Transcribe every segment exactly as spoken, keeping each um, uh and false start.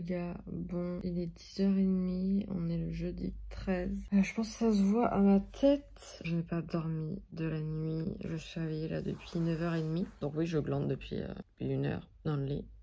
les gars, bon, il est dix heures trente, on est le jeudi treize. Euh, je pense que ça se voit à ma tête. Je n'ai pas dormi de la nuit, je suis réveillée là depuis neuf heures trente. Donc oui, je glande depuis, euh, depuis une heure dans le lit.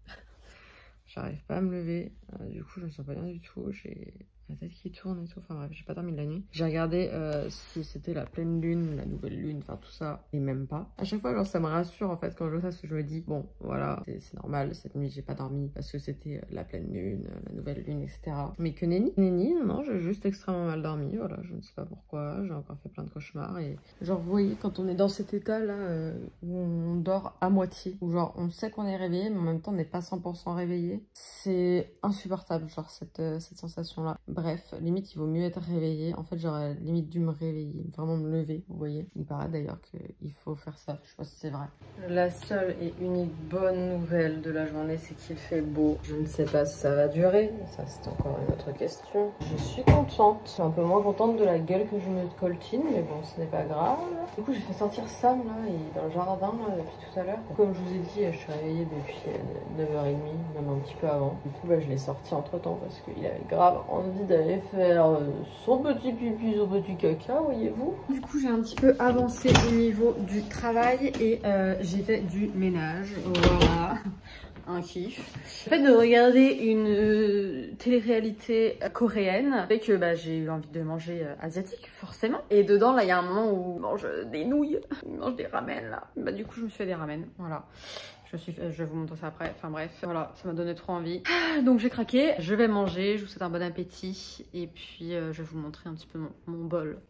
J'arrive pas à me lever, euh, du coup je me sens pas bien du tout, j'ai la tête qui tourne et tout, enfin bref, j'ai pas dormi de la nuit. J'ai regardé euh, si c'était la pleine lune, la nouvelle lune, enfin tout ça, et même pas. À chaque fois, genre ça me rassure en fait quand je vois ça, parce que je me dis, bon voilà, c'est normal, cette nuit j'ai pas dormi parce que c'était la pleine lune, la nouvelle lune, et cetera. Mais que nenni, nenni, non, non, j'ai juste extrêmement mal dormi, voilà, je ne sais pas pourquoi, j'ai encore fait plein de cauchemars. Et genre, vous voyez, quand on est dans cet état là, euh, où on dort à moitié, où genre on sait qu'on est réveillé, mais en même temps on n'est pas cent pour cent réveillé, c'est insupportable, genre cette, euh, cette sensation là. Bref, limite, il vaut mieux être réveillé. En fait, j'aurais limite dû me réveiller, vraiment me lever, vous voyez. Il paraît d'ailleurs qu'il faut faire ça, je sais pas si c'est vrai. La seule et unique bonne nouvelle de la journée, c'est qu'il fait beau. Je ne sais pas si ça va durer, ça c'est encore une autre question. Je suis contente, je suis un peu moins contente de la gueule que je me coltine, mais bon, ce n'est pas grave. Du coup, j'ai fait sortir Sam, là, il est dans le jardin, là, depuis tout à l'heure. Comme je vous ai dit, je suis réveillée depuis neuf heures trente, même un petit peu avant. Du coup, bah, je l'ai sorti entre-temps parce qu'il avait grave envie d'aller faire son petit pipi, son petit caca, voyez-vous. Du coup, j'ai un petit peu avancé au niveau du travail et euh, j'ai fait du ménage. Voilà, un kiff. Le fait de regarder une euh, télé-réalité coréenne fait que bah, j'ai eu envie de manger euh, asiatique, forcément. Et dedans, là, il y a un moment où on mange des nouilles, on mange des ramen, là. Bah, du coup, je me suis fait des ramen, voilà. Je, suis, je vais vous montrer ça après, enfin bref, voilà, ça m'a donné trop envie. Donc j'ai craqué, je vais manger, je vous souhaite un bon appétit et puis euh, je vais vous montrer un petit peu mon, mon bol.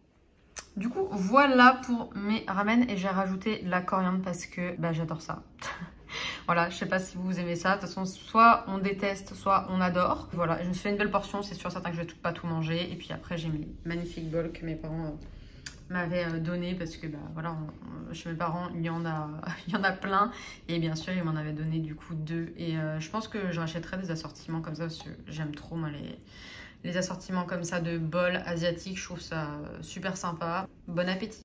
Du coup, voilà pour mes ramen et j'ai rajouté de la coriandre parce que bah, j'adore ça. Voilà, je sais pas si vous aimez ça, de toute façon soit on déteste, soit on adore. Voilà, je me suis fait une belle portion, c'est sûr certain que je vais tout, pas tout manger et puis après j'ai mes magnifiques bols que mes parents... Euh, m'avait donné parce que bah voilà on, on, chez mes parents il y en a il y en a plein et bien sûr ils m'en avaient donné du coup deux et euh, je pense que je rachèterai des assortiments comme ça parce que j'aime trop moi les les assortiments comme ça de bols asiatiques, je trouve ça super sympa. Bon appétit.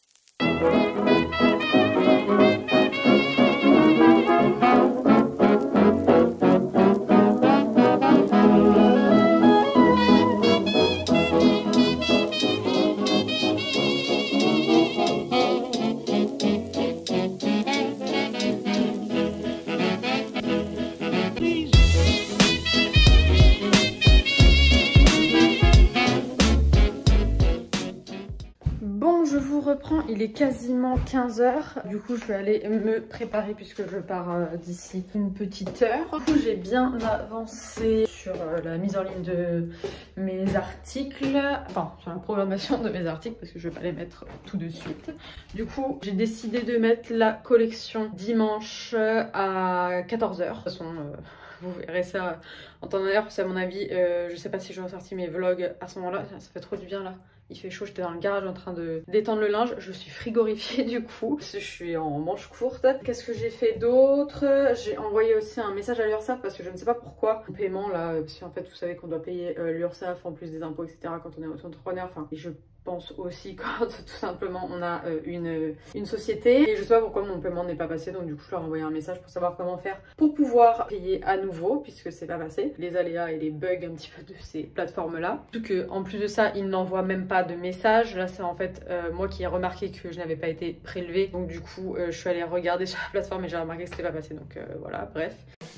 Il est quasiment quinze heures, du coup je vais aller me préparer puisque je pars euh, d'ici une petite heure. Du coup j'ai bien avancé sur euh, la mise en ligne de mes articles, enfin sur la programmation de mes articles parce que je vais pas les mettre tout de suite. Du coup j'ai décidé de mettre la collection dimanche à quatorze heures. De toute façon euh, vous verrez ça en temps d'heure parce qu'à mon avis euh, je sais pas si j'aurai sorti mes vlogs à ce moment là, ça fait trop du bien là. Il fait chaud, j'étais dans le garage en train de d'étendre le linge. Je suis frigorifiée du coup. Je suis en manche courte. Qu'est-ce que j'ai fait d'autre? J'ai envoyé aussi un message à l'URSSAF parce que je ne sais pas pourquoi. Mon paiement là, parce qu'en fait vous savez qu'on doit payer euh, l'URSSAF en plus des impôts, et cetera quand on est auto-entrepreneur. Enfin, et je pense aussi quand tout simplement on a euh, une, une société. Et je sais pas pourquoi mon paiement n'est pas passé. Donc du coup je leur ai envoyé un message pour savoir comment faire pour pouvoir payer à nouveau puisque c'est pas passé. Les aléas et les bugs un petit peu de ces plateformes là. Surtout que en plus de ça ils n'envoient même pas de message. Là c'est en fait euh, moi qui ai remarqué que je n'avais pas été prélevée. Donc du coup euh, je suis allée regarder sur la plateforme et j'ai remarqué que c'était pas passé. Donc euh, voilà, bref.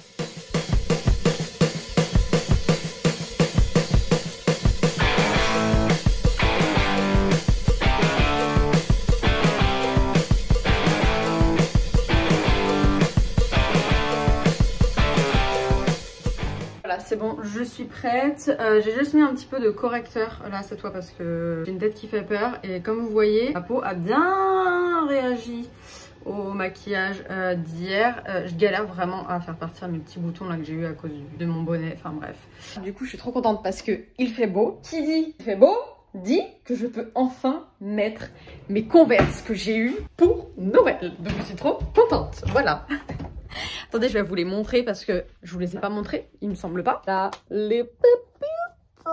C'est bon, je suis prête. Euh, j'ai juste mis un petit peu de correcteur là cette fois parce que j'ai une tête qui fait peur. Et comme vous voyez, ma peau a bien réagi au maquillage euh, d'hier. Euh, je galère vraiment à faire partir mes petits boutons là que j'ai eu à cause du, de mon bonnet. Enfin bref. Du coup, je suis trop contente parce que il fait beau. Qui dit il fait beau dit que je peux enfin mettre mes Converse que j'ai eu pour Noël. Donc je suis trop contente. Voilà. Attendez, je vais vous les montrer parce que je vous les ai pas montrés, il me semble pas. Là, les pépites.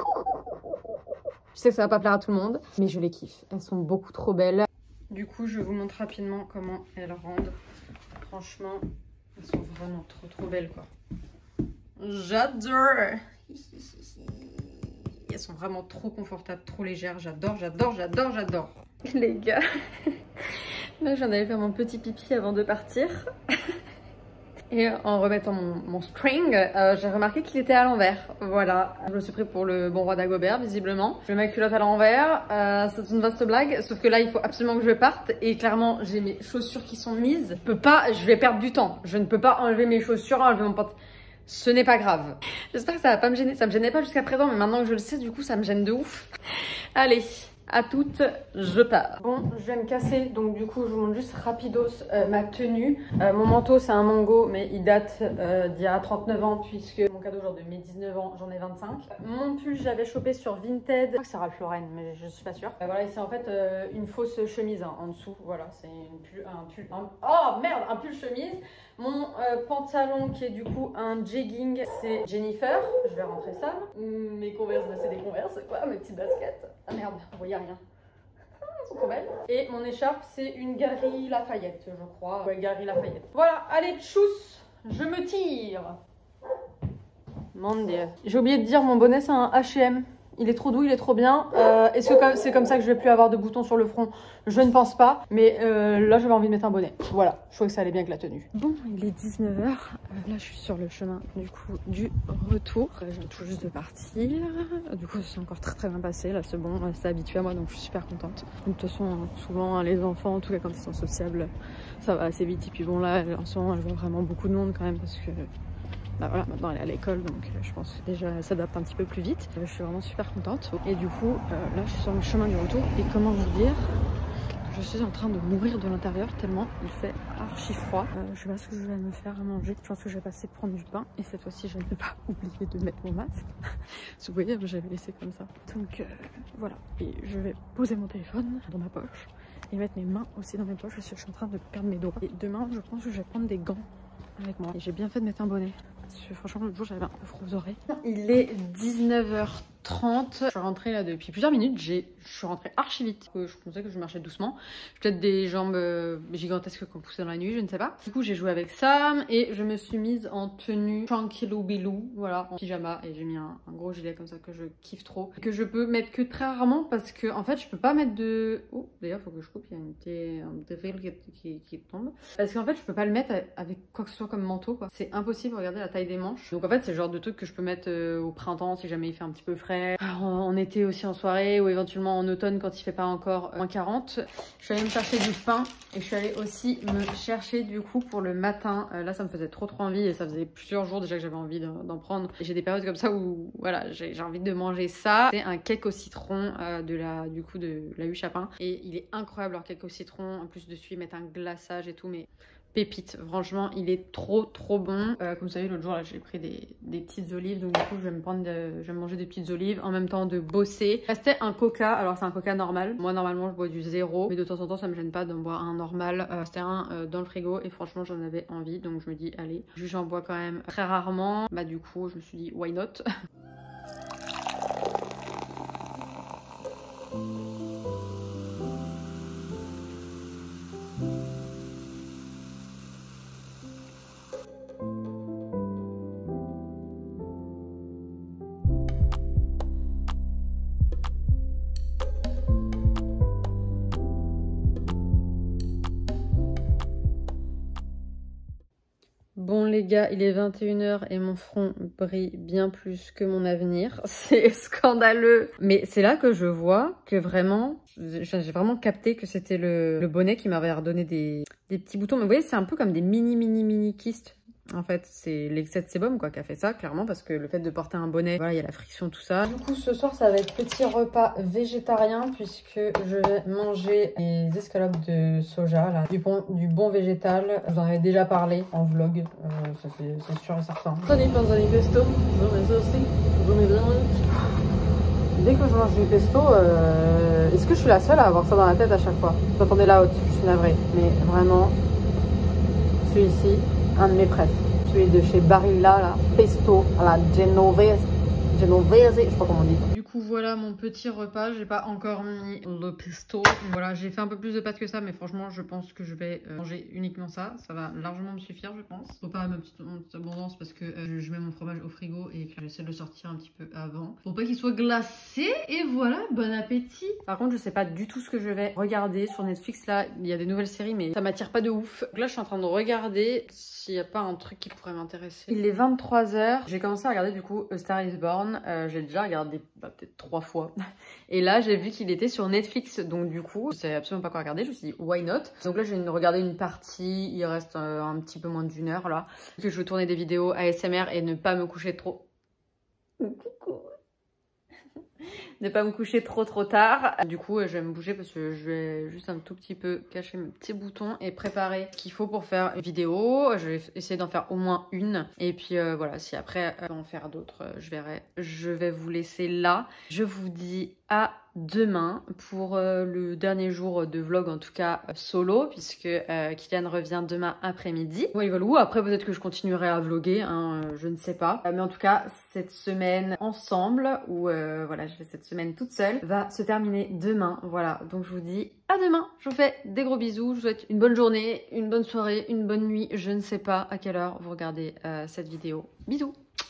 Je sais que ça va pas plaire à tout le monde, mais je les kiffe. Elles sont beaucoup trop belles. Du coup, je vous montre rapidement comment elles rendent. Franchement, elles sont vraiment trop trop belles quoi. J'adore. Elles sont vraiment trop confortables, trop légères. J'adore, j'adore, j'adore, j'adore. Les gars, là j'en avais fait mon petit pipi avant de partir. Et en remettant mon, mon string, euh, j'ai remarqué qu'il était à l'envers. Voilà, je me suis pris pour le bon roi d'Agobert, visiblement. Je mets ma culotte à l'envers, euh, c'est une vaste blague. Sauf que là, il faut absolument que je parte. Et clairement, j'ai mes chaussures qui sont mises. Je peux pas, je vais perdre du temps. Je ne peux pas enlever mes chaussures, enlever mon pantalon. Ce n'est pas grave. J'espère que ça va pas me gêner. Ça me gênait pas jusqu'à présent, mais maintenant que je le sais, du coup, ça me gêne de ouf. Allez. À toutes, je pars. Bon, je vais me casser, donc du coup je vous montre juste rapidos euh, ma tenue. Euh, mon manteau c'est un mango, mais il date euh, d'il y a trente-neuf ans, puisque mon cadeau genre de mes dix-neuf ans, j'en ai vingt-cinq. Mon pull j'avais chopé sur Vinted, je crois que c'est Ralph Lauren, mais je suis pas sûre. Euh, voilà, et c'est en fait euh, une fausse chemise hein, en dessous, voilà, c'est un pull, un, oh merde, un pull chemise. Mon euh, pantalon qui est du coup un jegging, c'est Jennifer, je vais rentrer ça. Mes converses, bah, c'est des converses quoi, mes petites baskets. Ah merde, vous voyez rien. Elles sont trop belles. Et mon écharpe, c'est une Galeries Lafayette, je crois. Ouais, Galeries Lafayette. Voilà, allez, tchuss, je me tire. Mon dieu. J'ai oublié de dire, mon bonnet, c'est un H et M. Il est trop doux, il est trop bien. Euh, Est-ce que c'est comme ça que je vais plus avoir de boutons sur le front? Je ne pense pas. Mais euh, là, j'avais envie de mettre un bonnet. Voilà, je trouvais que ça allait bien avec la tenue. Bon, il est dix-neuf heures. Euh, là, je suis sur le chemin du coup du retour. Euh, je viens tout juste de partir. Du coup, c'est encore très très bien passé. Là, c'est bon, c'est habitué à moi, donc je suis super contente. De toute façon, souvent, les enfants, en tout cas quand ils sont sociables, ça va assez vite. Et puis bon, là, en ce moment, elle voit vraiment beaucoup de monde quand même parce que... Bah voilà, maintenant elle est à l'école, donc euh, je pense que déjà elle s'adapte un petit peu plus vite. Euh, je suis vraiment super contente. Et du coup, euh, là je suis sur le chemin du retour. Et comment vous dire que je suis en train de mourir de l'intérieur tellement il fait archi froid. Euh, je sais pas ce que je vais me faire à manger. Je pense que je vais passer prendre du pain. Et cette fois-ci, je ne vais pas oublier de mettre mon masque. Vous voyez, j'avais laissé comme ça. Donc euh, voilà. Et je vais poser mon téléphone dans ma poche. Et mettre mes mains aussi dans mes poches parce que je suis en train de perdre mes doigts. Et demain, je pense que je vais prendre des gants avec moi. Et j'ai bien fait de mettre un bonnet. Parce que franchement, l'autre jour, j'avais un peu froid aux oreilles. Il est dix-neuf heures trente. Je suis rentrée là depuis plusieurs minutes. Je suis rentrée archi vite. Je pensais que je marchais doucement. Peut-être des jambes gigantesques qu'on poussait dans la nuit, je ne sais pas. Du coup, j'ai joué avec Sam et je me suis mise en tenue tranquillou bilou. Voilà, en pyjama. Et j'ai mis un, un gros gilet comme ça que je kiffe trop. Que je peux mettre que très rarement parce que en fait, je peux pas mettre de... Oh, d'ailleurs, faut que je coupe. Il y a une petite, un petit fil qui, qui, qui tombe. Parce qu'en fait, je peux pas le mettre avec quoi que ce soit comme manteau. C'est impossible. Regardez la taille des manches. Donc en fait, c'est le genre de truc que je peux mettre euh, au printemps si jamais il fait un petit peu frais. En, en été aussi en soirée ou éventuellement en automne quand il fait pas encore moins quarante. Je suis allée me chercher du pain et je suis allée aussi me chercher du coup pour le matin. Euh, là, ça me faisait trop trop envie et ça faisait plusieurs jours déjà que j'avais envie d'en prendre. J'ai des périodes comme ça où voilà, j'ai envie de manger ça. C'est un cake au citron euh, de la du coup de la huche à pain et il est incroyable leur cake au citron. En plus dessus ils mettent un glaçage et tout, mais pépite, franchement il est trop trop bon. Euh, comme vous savez, l'autre jour j'ai pris des, des petites olives, donc du coup je vais me prendre de, je vais manger des petites olives en même temps de bosser. Restait un coca, alors c'est un coca normal, moi normalement je bois du zéro, mais de temps en temps ça me gêne pas d'en boire un normal. Euh, C'était un euh, dans le frigo et franchement j'en avais envie, donc je me dis allez, j'en bois quand même très rarement, bah du coup je me suis dit why not. Bon les gars, il est vingt et une heures et mon front brille bien plus que mon avenir. C'est scandaleux. Mais c'est là que je vois que vraiment, j'ai vraiment capté que c'était le, le bonnet qui m'avait redonné des, des petits boutons. Mais vous voyez, c'est un peu comme des mini mini mini kystes. En fait, c'est l'excès de sébum quoi qui a fait ça, clairement, parce que le fait de porter un bonnet, voilà, il y a la friction, tout ça. Du coup, ce soir, ça va être petit repas végétarien, puisque je vais manger des escalopes de soja, là, du bon, du bon végétal. Je vous en avais déjà parlé en vlog, euh, ça c'est sûr et certain. Tony Panzani pesto, je mets ça aussi, je mets vraiment. Dès que je mange du pesto, euh, est-ce que je suis la seule à avoir ça dans la tête à chaque fois? Vous entendez la haute, je suis navrée, mais vraiment, celui-ci, un de mes préfs, celui de chez Barilla, là, pesto à la genovese, genovese, je sais pas comment on dit. Du coup, coup voilà mon petit repas. J'ai pas encore mis le pesto. Voilà, j'ai fait un peu plus de pâtes que ça, mais franchement je pense que je vais euh, manger uniquement ça. Ça va largement me suffire, je pense. Faut pas ma petite, mon petite abondance parce que euh, je mets mon fromage au frigo et que j'essaie de le sortir un petit peu avant. Faut pas qu'il soit glacé. Et voilà, bon appétit. Par contre je sais pas du tout ce que je vais regarder sur Netflix. Là il y a des nouvelles séries mais ça m'attire pas de ouf. Donc là je suis en train de regarder s'il n'y a pas un truc qui pourrait m'intéresser. Il est vingt-trois heures. J'ai commencé à regarder du coup A Star is Born. Euh, j'ai déjà regardé bah, peut-être trois fois. Et là j'ai vu qu'il était sur Netflix. Donc du coup je savais absolument pas quoi regarder. Je me suis dit why not. Donc là je viens de regarder une partie. Il reste euh, un petit peu moins d'une heure là. Que je veux tourner des vidéos A S M R et ne pas me coucher trop. Coucou. Ne pas me coucher trop trop tard. Du coup je vais me bouger parce que je vais juste un tout petit peu cacher mes petits boutons et préparer ce qu'il faut pour faire une vidéo. Je vais essayer d'en faire au moins une et puis euh, voilà, si après euh, en faire d'autres euh, je verrai. Je vais vous laisser là. Je vous dis à demain pour euh, le dernier jour de vlog, en tout cas euh, solo, puisque euh, Kylian revient demain après-midi. Bon, il va où après peut-être que je continuerai à vlogger, hein, euh, je ne sais pas. Euh, mais en tout cas, cette semaine ensemble, ou euh, voilà, je fais cette semaine toute seule, va se terminer demain. Voilà, donc je vous dis à demain. Je vous fais des gros bisous. Je vous souhaite une bonne journée, une bonne soirée, une bonne nuit. Je ne sais pas à quelle heure vous regardez euh, cette vidéo. Bisous.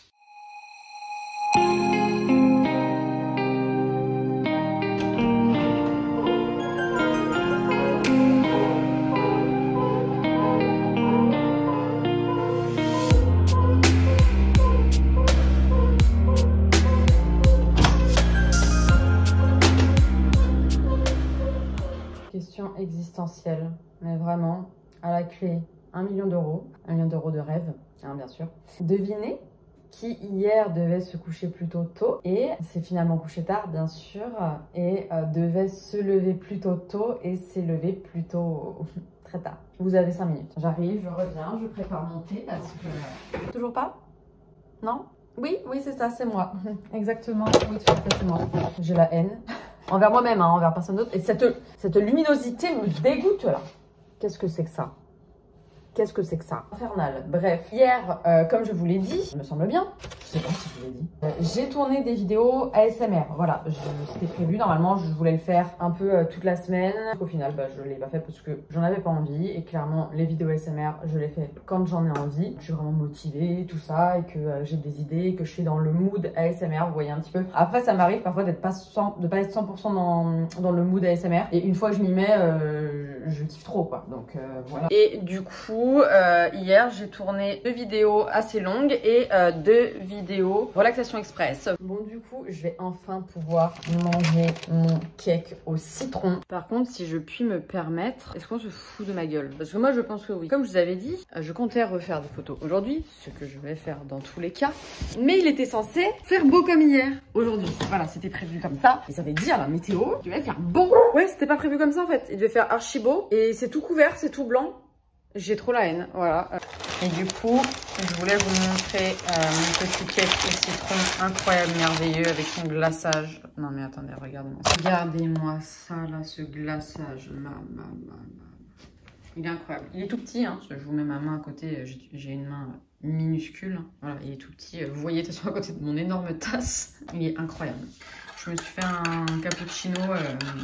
Question existentielle, mais vraiment à la clé un million d'euros, un million d'euros de rêve, hein, bien sûr. Devinez qui hier devait se coucher plutôt tôt et s'est finalement couché tard, bien sûr, et euh, devait se lever plutôt tôt et s'est levé plutôt très tard. Vous avez cinq minutes. J'arrive, je reviens, je prépare mon thé parce que... Toujours pas? Non? Oui, oui, c'est ça, c'est moi. Exactement, oui, tout à fait, c'est moi. J'ai la haine. Envers moi-même, hein, envers personne d'autre. Et cette, cette luminosité me dégoûte là. Qu'est-ce que c'est que ça? Qu'est-ce que c'est que ça? Infernal. Bref, hier, euh, comme je vous l'ai dit, il me semble bien, je sais pas si je vous l'ai dit, euh, j'ai tourné des vidéos A S M R. Voilà, c'était prévu. Normalement, je voulais le faire un peu euh, toute la semaine. Au final, bah, je l'ai pas fait parce que j'en avais pas envie. Et clairement, les vidéos A S M R, je les fais quand j'en ai envie. Je suis vraiment motivée, tout ça, et que euh, j'ai des idées, que je suis dans le mood A S M R. Vous voyez un petit peu. Après, ça m'arrive parfois d'être pas cent, de pas être cent pour cent dans, dans le mood A S M R. Et une fois que je m'y mets, euh, je kiffe trop, quoi. Donc euh, voilà. Et du coup, Euh, hier j'ai tourné deux vidéos assez longues et euh, deux vidéos relaxation express. Bon, du coup je vais enfin pouvoir manger mon cake au citron. Par contre, si je puis me permettre, est-ce qu'on se fout de ma gueule? Parce que moi je pense que oui. Comme je vous avais dit, je comptais refaire des photos aujourd'hui, ce que je vais faire dans tous les cas, mais il était censé faire beau comme hier aujourd'hui. Voilà, c'était prévu comme ça. Et ça veut dire la météo, il devait faire beau. Ouais, c'était pas prévu comme ça en fait. Il devait faire archi beau et c'est tout couvert, c'est tout blanc. J'ai trop la haine, voilà. Et du coup, je voulais vous montrer euh, mon petit cake au citron incroyable, merveilleux, avec son glaçage. Non mais attendez, regardez-moi ça. Regardez-moi ça là, ce glaçage. Ma, ma, ma, ma. Il est incroyable. Il est tout petit, hein. Je vous mets ma main à côté, j'ai une main minuscule. Voilà, il est tout petit. Vous voyez, de toute façon, à côté de mon énorme tasse. Il est incroyable. Je me suis fait un cappuccino... Euh,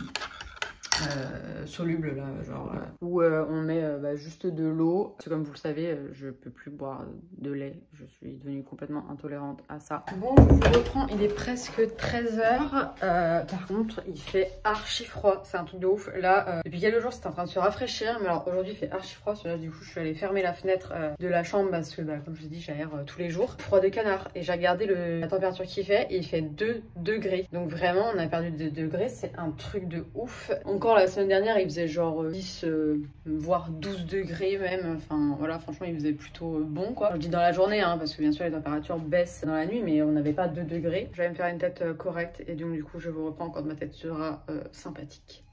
Euh, soluble là, genre euh, où euh, on met euh, bah, juste de l'eau. Parce que comme vous le savez, euh, je peux plus boire de lait. Je suis devenue complètement intolérante à ça. Bon, je vous reprends. Il est presque treize heures. Euh, par contre, il fait archi froid. C'est un truc de ouf. Là, euh, depuis quelques jours, c'était en train de se rafraîchir. Mais alors aujourd'hui, il fait archi froid. Là, du coup, je suis allée fermer la fenêtre euh, de la chambre parce que, bah, comme je vous ai dit, j'aère euh, tous les jours. Froid de canard. Et j'ai regardé le, la température qu'il fait et il fait deux degrés. Donc vraiment, on a perdu deux degrés. C'est un truc de ouf. Encore la semaine dernière, il faisait genre dix, euh, voire douze degrés même. Enfin voilà, franchement, il faisait plutôt bon quoi. Je dis dans la journée, hein, parce que bien sûr, les températures baissent dans la nuit, mais on n'avait pas deux degrés. Je vais me faire une tête euh, correcte et donc du coup, je vous reprends quand ma tête sera euh, sympathique.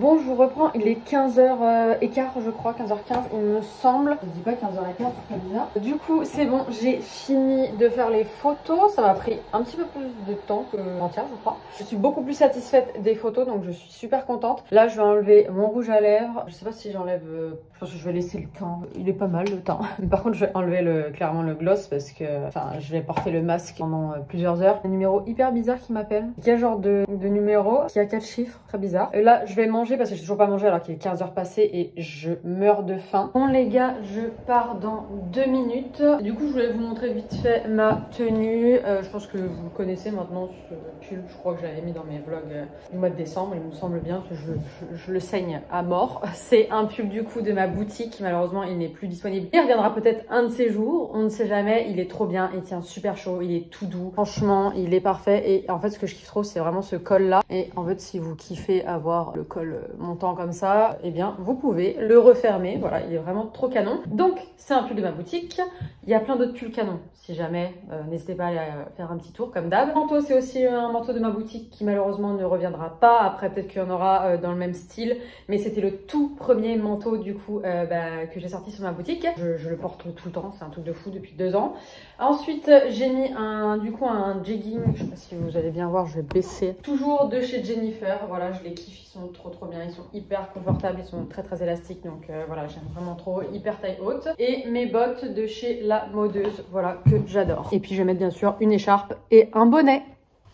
Bon, je vous reprends, il est quinze heures quinze je crois, quinze heures quinze il me semble. Je dis pas quinze heures quinze, c'est pas bizarre. Du coup, c'est bon, j'ai fini de faire les photos. Ça m'a pris un petit peu plus de temps que l'entière, je crois. Je suis beaucoup plus satisfaite des photos, donc je suis super contente. Là, je vais enlever mon rouge à lèvres. Je sais pas si j'enlève... Euh, je pense que je vais laisser le temps. Il est pas mal, le temps. Par contre, je vais enlever le, clairement le gloss parce que... Enfin, je vais porter le masque pendant euh, plusieurs heures. Un numéro hyper bizarre qui m'appelle. Quel genre de, de numéro qui a quatre chiffres, très bizarre. Et là, je vais manger parce que j'ai toujours pas mangé alors qu'il est quinze heures passées et je meurs de faim. Bon les gars, je pars dans deux minutes. Du coup, je voulais vous montrer vite fait ma tenue. Euh, je pense que vous le connaissez maintenant, ce pull. Je crois que je l'avais mis dans mes vlogs euh, du mois de décembre. Il me semble bien que je, je, je le saigne à mort. C'est un pull du coup de ma boutique. Malheureusement, il n'est plus disponible. Il reviendra peut-être un de ces jours. On ne sait jamais. Il est trop bien. Il tient super chaud. Il est tout doux. Franchement, il est parfait. Et en fait, ce que je kiffe trop, c'est vraiment ce col là. Et en fait, si vous kiffez avoir le col montant comme ça, eh bien, vous pouvez le refermer. Voilà, il est vraiment trop canon. Donc, c'est un pull de ma boutique. Il y a plein d'autres pulls canons. Si jamais, euh, n'hésitez pas à aller faire un petit tour comme d'hab. Le manteau, c'est aussi un manteau de ma boutique qui malheureusement ne reviendra pas. Après, peut-être qu'il y en aura euh, dans le même style. Mais c'était le tout premier manteau du coup euh, bah, que j'ai sorti sur ma boutique. Je, je le porte tout le temps. C'est un truc de fou depuis deux ans. Ensuite, j'ai mis un du coup un jegging. Je sais pas si vous allez bien voir, je vais baisser. Toujours de chez Jennifer. Voilà, je les kiffe. Ils sont trop trop bien. Ils sont hyper confortables. Ils sont très très élastiques. Donc euh, voilà, j'aime vraiment trop. Hyper taille haute. Et mes bottes de chez La Modeuse. Voilà, que j'adore. Et puis je vais mettre bien sûr une écharpe et un bonnet.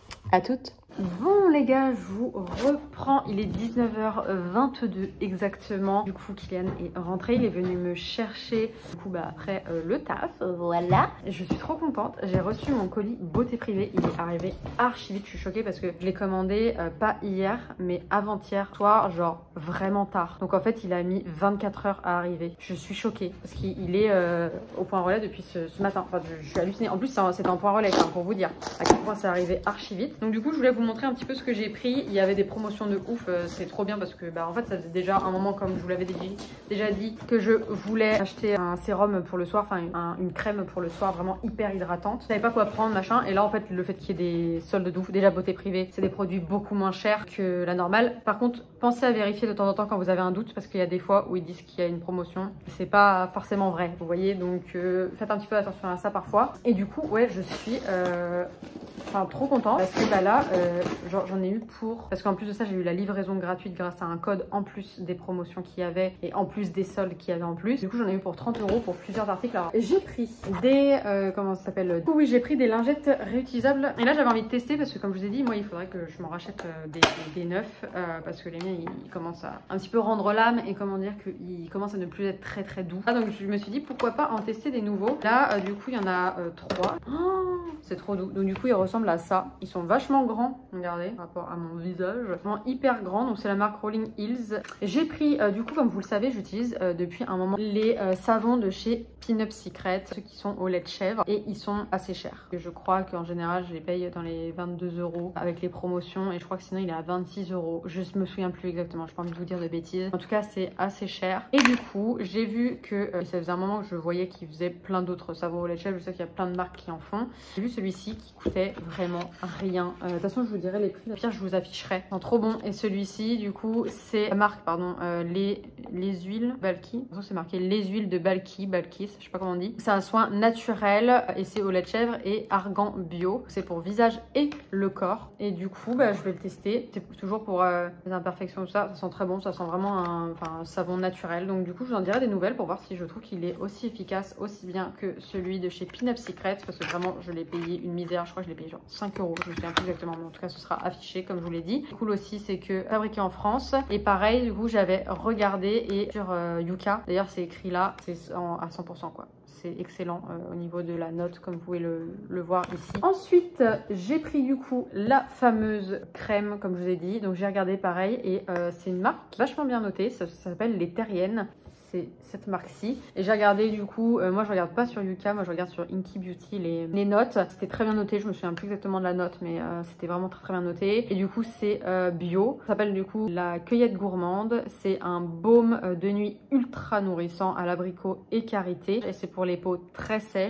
À toutes. Bon les gars, je vous reprends, il est dix-neuf heures vingt-deux exactement. Du coup Kylian est rentré, il est venu me chercher du coup bah après euh, le taf, voilà. Je suis trop contente, j'ai reçu mon colis beauté privée, il est arrivé archi vite, je suis choquée parce que je l'ai commandé euh, pas hier mais avant-hier soir, genre vraiment tard. Donc en fait il a mis vingt-quatre heures à arriver. Je suis choquée parce qu'il est euh, au point relais depuis ce, ce matin. Enfin je, je suis hallucinée, en plus c'était en point relais hein, pour vous dire à quel point c'est arrivé archi vite. Donc du coup je voulais vous montrer un petit peu ce que j'ai pris. Il y avait des promotions de ouf, euh, c'est trop bien parce que bah en fait ça faisait déjà un moment, comme je vous l'avais déjà dit, que je voulais acheter un sérum pour le soir, enfin un, une crème pour le soir vraiment hyper hydratante. Je savais pas quoi prendre machin et là en fait le fait qu'il y ait des soldes de ouf, déjà beauté privée, c'est des produits beaucoup moins chers que la normale. Par contre pensez à vérifier de temps en temps quand vous avez un doute parce qu'il y a des fois où ils disent qu'il y a une promotion, c'est pas forcément vrai, vous voyez, donc euh, faites un petit peu attention à ça parfois. Et du coup ouais je suis euh, enfin trop contente parce que bah là euh, j'en ai eu pour, parce qu'en plus de ça j'ai eu la livraison gratuite grâce à un code en plus des promotions qu'il y avait et en plus des soldes qu'il y avait en plus. Du coup j'en ai eu pour trente euros pour plusieurs articles. Alors j'ai pris des euh, comment ça s'appelle, oui j'ai pris des lingettes réutilisables et là j'avais envie de tester parce que comme je vous ai dit moi il faudrait que je m'en rachète euh, des, des neufs euh, parce que les miens ils, ils commencent à un petit peu rendre l'âme et comment dire qu'ils commencent à ne plus être très très doux. Ah, donc je me suis dit pourquoi pas en tester des nouveaux. Là euh, du coup il y en a euh, trois. Oh, c'est trop doux. Donc du coup ils ressemblent à ça. Ils sont vachement grands, regardez, par rapport à mon visage. Vraiment hyper grand. Donc c'est la marque Rolling Hills. J'ai pris, euh, du coup comme vous le savez, j'utilise euh, depuis un moment les euh, savons de chez Pinup Secret, ceux qui sont au lait de chèvre et ils sont assez chers. Je crois qu'en général je les paye dans les vingt-deux euros avec les promotions et je crois que sinon il est à vingt-six euros. Je me souviens plus exactement, je n'ai pas envie de vous dire de bêtises. En tout cas c'est assez cher. Et du coup j'ai vu que euh, ça faisait un moment que je voyais qu'ils faisaient plein d'autres savons au lait de chèvre. Je sais qu'il y a plein de marques qui en font. J'ai vu celui-ci qui coûtait vraiment rien. Euh, de toute façon je vous dirai les prix. Au pire je vous afficherai. C'est trop bon. Et celui-ci du coup c'est la marque pardon euh, les, les huiles Balki. De toute façon c'est marqué les huiles de Balki, Balkis, je sais pas comment on dit. C'est un soin naturel et c'est au lait de chèvre et argan bio. C'est pour visage et le corps. Et du coup bah, je vais le tester. C'est toujours pour euh, les imperfections tout ça. Ça sent très bon. Ça sent vraiment un, un savon naturel. Donc du coup je vous en dirai des nouvelles pour voir si je trouve qu'il est aussi efficace, aussi bien que celui de chez Pinup Secret. Parce que vraiment je l'ai payé une misère. Je crois que je l'ai payé genre cinq euros. Je me souviens plus exactement. Mais en tout cas ce sera affiché comme je vous l'ai dit. Cool aussi c'est que fabriqué en France. Et pareil du coup j'avais regardé et sur euh, Yuka. D'ailleurs c'est écrit là. C'est à cent pour cent quoi. C'est excellent euh, au niveau de la note comme vous pouvez le, le voir ici. Ensuite j'ai pris du coup la fameuse crème comme je vous ai dit. Donc j'ai regardé pareil et euh, c'est une marque vachement bien notée. Ça, ça s'appelle les Terriennes. C'est cette marque-ci. Et j'ai regardé du coup, euh, moi je regarde pas sur Yuka, moi je regarde sur Inky Beauty les, les notes. C'était très bien noté, je me souviens plus exactement de la note, mais euh, c'était vraiment très très bien noté. Et du coup c'est euh, bio. Ça s'appelle du coup la cueillette gourmande. C'est un baume de nuit ultra nourrissant à l'abricot et karité. Et c'est pour les peaux très sèches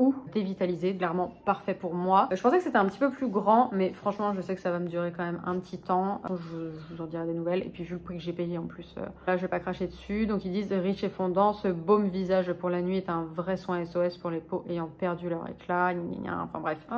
ou dévitalisé, clairement parfait pour moi. Je pensais que c'était un petit peu plus grand, mais franchement je sais que ça va me durer quand même un petit temps. Je, je vous en dirai des nouvelles, et puis vu le prix que j'ai payé en plus, euh, là je vais pas cracher dessus. Donc ils disent riche et fondant, ce baume visage pour la nuit est un vrai soin S O S pour les peaux ayant perdu leur éclat, gna gna gna. Enfin bref. Oh.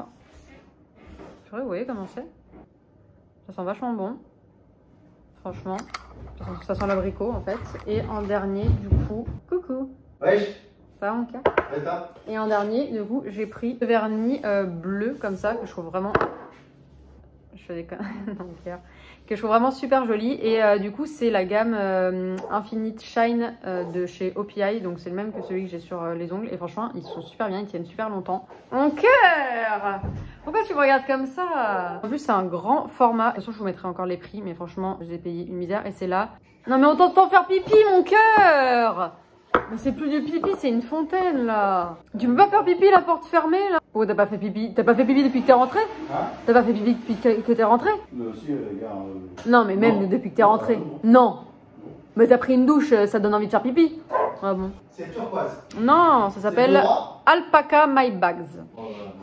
Vous voyez comment c'est? Ça sent vachement bon, franchement. Ça sent l'abricot en fait. Et en dernier, du coup, coucou. Wesh. Ça va mon cœur? Attends. Et en dernier, du coup, j'ai pris le vernis euh, bleu comme ça que je trouve vraiment. Je fais des conneries dans mon cœur. Que je trouve vraiment super joli. Et euh, du coup, c'est la gamme euh, Infinite Shine euh, de chez O P I. Donc, c'est le même que celui que j'ai sur euh, les ongles. Et franchement, ils sont super bien. Ils tiennent super longtemps. Mon cœur! Pourquoi tu me regardes comme ça? En plus, c'est un grand format. De toute façon, je vous mettrai encore les prix. Mais franchement, j'ai payé une misère. Et c'est là. Non, mais on t'entend faire pipi, mon cœur! Mais c'est plus du pipi, c'est une fontaine là. Tu peux pas faire pipi la porte fermée là? Oh, t'as pas fait pipi? T'as pas fait pipi depuis que t'es rentré? Hein? T'as pas fait pipi depuis que t'es rentré? Mais aussi, les gars. Euh... Non, mais même non. Depuis que t'es rentré. Non. non. Mais t'as pris une douche, ça donne envie de faire pipi. Ah bon? C'est turquoise. Non, ça s'appelle Alpaca My Bags. Oh,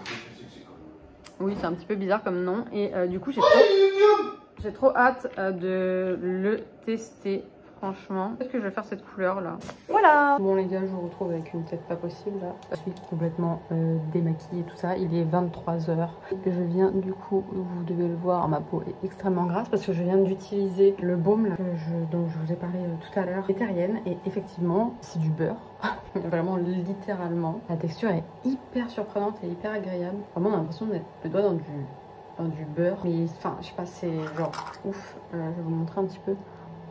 oui, c'est un petit peu bizarre comme nom. Et euh, du coup, j'ai trop... j'ai trop hâte euh, de le tester. Franchement, peut-être que je vais faire cette couleur là. Voilà. Bon les gars, je vous retrouve avec une tête pas possible là. Je suis complètement euh, démaquillée et tout ça. Il est vingt-trois heures. Je viens du coup, vous devez le voir, ma peau est extrêmement grasse parce que je viens d'utiliser le baume là, que je, dont je vous ai parlé euh, tout à l'heure, Éthérienne. Et effectivement, c'est du beurre. Vraiment littéralement. La texture est hyper surprenante et hyper agréable. Vraiment, on a l'impression de mettre le doigt dans du, dans du beurre. Mais enfin, je sais pas, c'est genre ouf. Euh, je vais vous montrer un petit peu.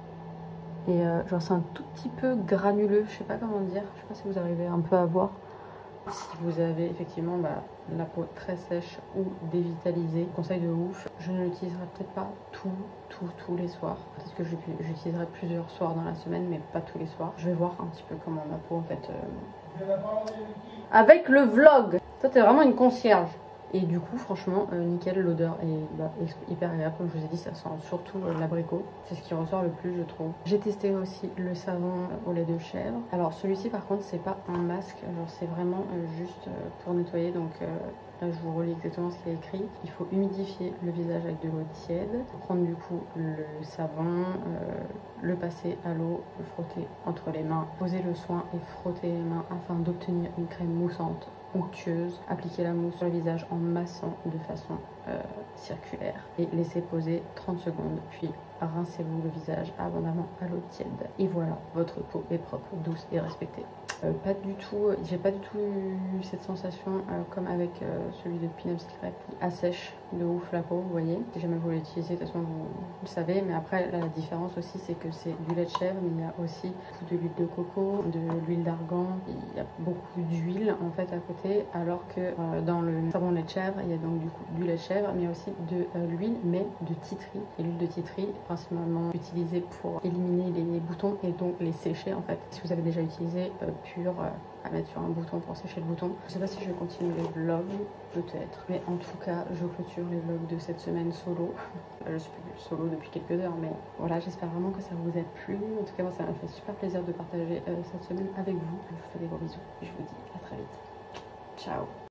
Et euh, genre c'est un tout petit peu granuleux, je sais pas comment dire, je sais pas si vous arrivez un peu à voir. Si vous avez effectivement bah, la peau très sèche ou dévitalisée, conseil de ouf, je ne l'utiliserai peut-être pas tout, tout, tous les soirs. Peut-être que j'utiliserai plusieurs soirs dans la semaine, mais pas tous les soirs. Je vais voir un petit peu comment ma peau en fait... Euh... Avec le vlog. Toi t'es vraiment une concierge. Et du coup, franchement, euh, nickel, l'odeur est bah, hyper agréable. Comme je vous ai dit, ça sent surtout euh, l'abricot. C'est ce qui ressort le plus, je trouve. J'ai testé aussi le savon au lait de chèvre. Alors, celui-ci, par contre, c'est pas un masque. Genre, c'est vraiment euh, juste euh, pour nettoyer. Donc, euh, là, je vous relis exactement ce qu'il y a écrit. Il faut humidifier le visage avec de l'eau tiède. Prendre du coup le savon, euh, le passer à l'eau, le frotter entre les mains, poser le soin et frotter les mains afin d'obtenir une crème moussante onctueuse, appliquer la mousse sur le visage en massant de façon euh, circulaire et laisser poser trente secondes, puis rincez-vous le visage abondamment à l'eau tiède. Et voilà, votre peau est propre, douce et respectée. Euh, pas du tout, j'ai pas du tout eu cette sensation euh, comme avec euh, celui de Pinup Secret qui assèche de ouf la peau, vous voyez. Si jamais vous l'utilisez, de toute façon vous, vous le savez, mais après la différence aussi c'est que c'est du lait de chèvre, mais il y a aussi de l'huile de coco, de l'huile d'argan, il y a beaucoup d'huile en fait à côté, alors que euh, dans le savon lait de chèvre, il y a donc du coup du lait de chèvre, mais aussi de euh, l'huile, mais de titri. Et l'huile de titri est principalement utilisée pour éliminer les boutons et donc les sécher en fait. Si vous avez déjà utilisé euh, pur euh, à mettre sur un bouton pour sécher le bouton. Je sais pas si je vais continuer les vlogs, peut-être. Mais en tout cas, je clôture les vlogs de cette semaine solo. Je suis plus solo depuis quelques heures, mais voilà, j'espère vraiment que ça vous a plu. En tout cas, moi, ça m'a fait super plaisir de partager euh, cette semaine avec vous. Je vous fais des gros bisous et je vous dis à très vite. Ciao!